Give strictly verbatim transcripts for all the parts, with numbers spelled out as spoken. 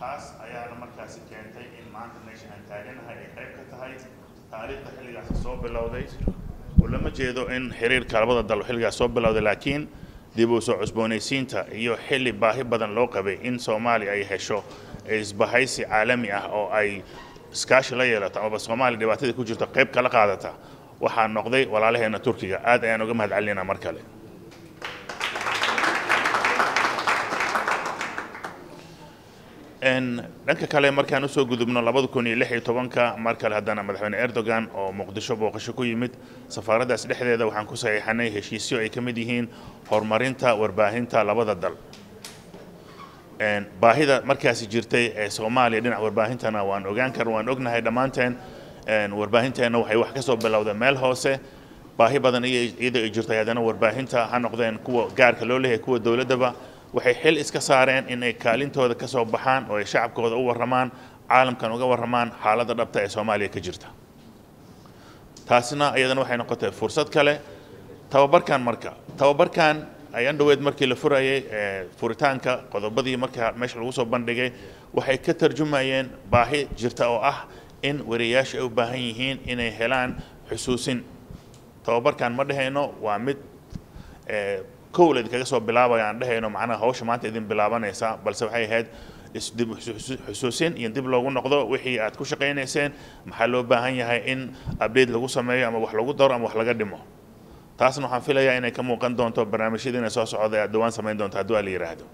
taas ayaana markaasi keentay in maanta meesha aan taaganahay ay qayb ka tahay taariikhda xilligaasi soo bilowday ولما جيدو إن حرير كاربضة دلو حلقة صوب بلاو لكن ديبو سو عصبونيسينتا iyo xilli baahi badan loo qabay in Soomaali ay hesho isbahaysi caalami ah oo ay iskaashi la yeelato ama Soomaali dhibaatada ku jirto qayb kala qaadata waxa noqday walaalaheena Turkiga aad ayaan uga mahadcelinaa mar kale إن دنك كلام مركان وسوق ذبنا لبض كوني لحية طبعاً مركل هذانا مدحون إردوغان أو مقدشة بوقشكو يمد سفارة داس لحية ذا وحنكو سايحني هشيسيو أي كمديهين هرمارينتا ورباهينتا لبض الدل إن باهيدا مركز جرتي سومالي دين ورباهينتا نوان أوغان كروان أوغنا هيدا مانتين إن ورباهينتا نو حي وحكسو بلاو ذا ميل هوسه باهي بدن إذا جرتي هذانا ورباهينتا هنقدين كوا جار كلوله كوا دولة دبا waxay xil iska saareen in ay kaalintooda ka soo baxaan oo ay shacabkooda u waramaan caalamkan uga waramaan xaaladda dhabta ee Soomaaliya ka jirta taasina ayadana waxay noqotay fursad kale tababarkan marka tababarkan ayaan dhaweed markii la furayay furitaanka qodobadii marka meesha lagu soo bandhigay waxay ka tarjumayeen baahi jirta oo ah in wariyaasha ay u baahan yihiin inay helaan xusuusin tababarkan ma dhahayno waa mid كول إذا كجسوا بلابا يعني ده إنه معنا هوش ما تقدم بلابا نيسا بل سوحي هاد يسدب حسوسين يندب لوجو نقضاء وحي أتكوش قين إنسان محلو بهاي هاي إن أبديت لوجو سماية أما وحلوجو دار أما وحلقة دمه تاسنو حنفيلا يعني كم وكان دون تو برنامج دين أساس عضو دوان سمين دون تهدوا اللي يرادو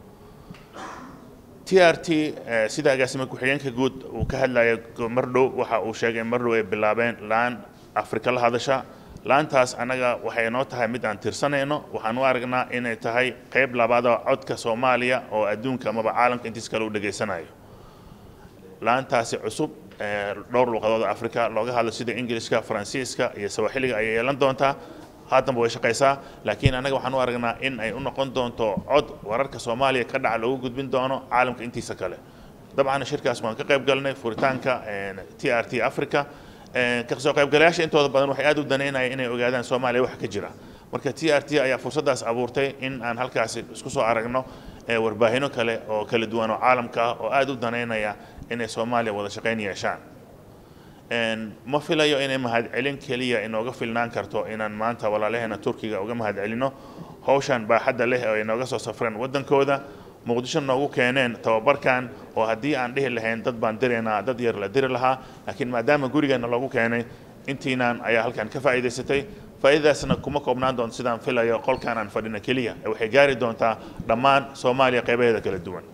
تي آر تي سيدا جاسم كحيان كجود وكهلا مرلو وح وشاق مرلو بلابين لان أفريقيا هذا شا laantaas anaga waxay noo tahay mid aan tirsanayno waxaan u aragnaa inay tahay qayb labaad oo codka Soomaaliya oo adduunka ama caalamka intiis kale u dhageysanayo laantaasi cusub dhowr luqadood Afrika looga hadlo sida Ingiriiska Faransiiska iyo Sawaaxiliga ay yeelan doontaa haatan way shaqaysaa laakiin anaga waxaan u aragnaa in ay u noqon doonto cod wararka Soomaaliya ka dhaca loogu gudbin doono caalamka intiisa kale dabcan shirkaas waan ka qayb galnay furitaanka T R T Africa كسوق قبلاش أنتوا بدن واحد أدو دنينا إنه وجادان سومالي واحد كجرا مركز تي آر تي أي فرصة داس أبورتي إن أن هالكاس سكسو عرقنا ورباهينو كله أو كله دوانو عالم كا أو أدو دنينا يا إن سومالي ولا شقين يعشان إن ما في لا يو إن مهد علين كلية إنه قفل نانكرتو إن ما أنت ولا لهنا تركيا أو جمهد علينه هوشان بحد له أو إنه قصو سفرين ودن كودا مقدشة نوجو كينين توبر كان وهدي عنده اللي هين ضد بندرنا ضد يرلا دير لها لكن ما دام جوري إنه نوجو كينين انتينا أيها كان كفايدة ستي فإذا سنكون كومنان دون سدان فيلا يقول كان عن فدنا كلية أو حجاري دون تا ضمان سوماليا قبيلة كل الدول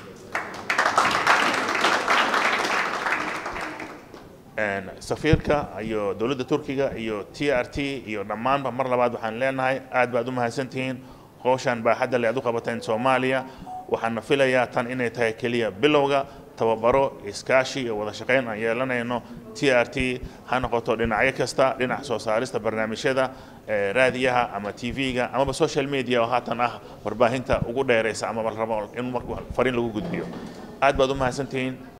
ان سفيركا ايو دولة تركيا ايو تي ار تي ايو ضمان بمر بعد وحن لeenahay aad baad u mahadsantihiin howshan baa hadda la qabateen Soomaaliya waxaan filayaa tan inay tahay kaliya bilowga tababaro iskaashi iyo wada shaqeyn aan yeelanayno T R T ha noqoto dhinacyo kasta dhinac soo saarista barnaamijyada raadiyaha ama T V-ga ama social media oo haatan ah warbaahinta ugu dheereysa ama rabo in fariin lagu gudbiyo aad baad u mahadsantihiin